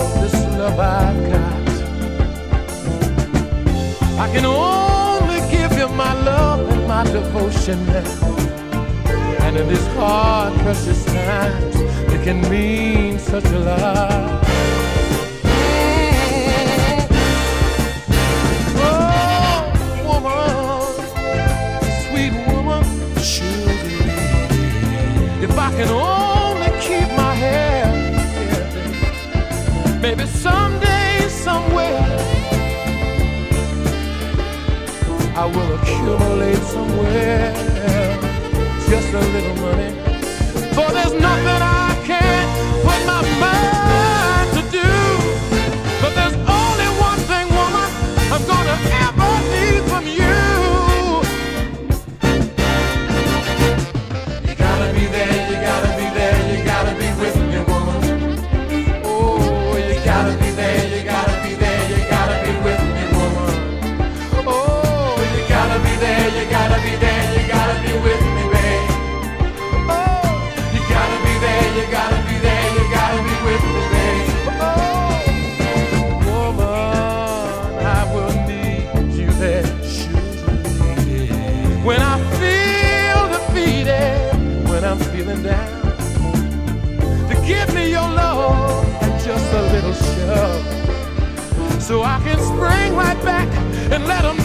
this love I've got. I can only give you my love and my devotion now. And in this hard, precious times, it can mean such a lot. If I can only keep my hair, maybe someday, somewhere, I will accumulate somewhere just a little money. For there's nothing I can't put my mind to do. But there's only one thing, woman, I'm gonna ever need from you. So I can spring right back and let them